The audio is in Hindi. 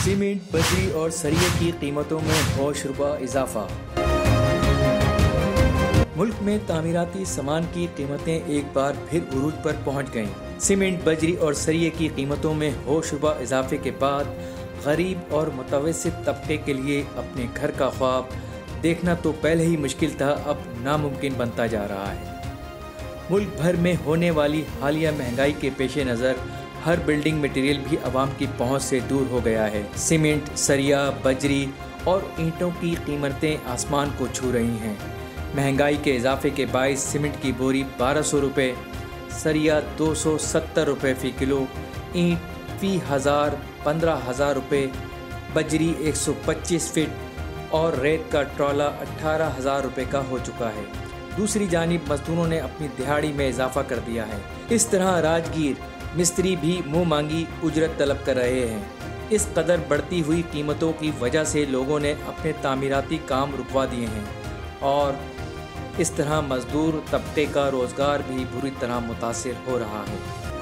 सीमेंट, बजरी और सरिये की कीमतों में होश रुपा इजाफा। मुल्क में तामीराती सामान की कीमतें एक बार फिर उरूज पर पहुंच गईं। सीमेंट, बजरी और सरिये की कीमतों में होश रुपा इजाफे के बाद गरीब और मुतवस्सित तबके के लिए अपने घर का ख्वाब देखना तो पहले ही मुश्किल था, अब नामुमकिन बनता जा रहा है। मुल्क भर में होने वाली हालिया महंगाई के पेश नज़र हर बिल्डिंग मटेरियल भी आवाम की पहुंच से दूर हो गया है। सीमेंट, सरिया, बजरी और ईंटों की कीमतें आसमान को छू रही हैं। महंगाई के इजाफे के बायस सीमेंट की बोरी 1200 रुपये, सरिया 270 रुपये फ़ी किलो, ईंट फ़ी 15,000 रुपये, बजरी 125 फीट और रेत का ट्रॉला 18,000 रुपये का हो चुका है। दूसरी जानिब मजदूरों ने अपनी दिहाड़ी में इजाफा कर दिया है। इस तरह राजगीर मिस्त्री भी मुँह मांगी उजरत तलब कर रहे हैं। इस कदर बढ़ती हुई कीमतों की वजह से लोगों ने अपने तामीराती काम रुकवा दिए हैं और इस तरह मजदूर तबके का रोज़गार भी बुरी तरह मुतासिर हो रहा है।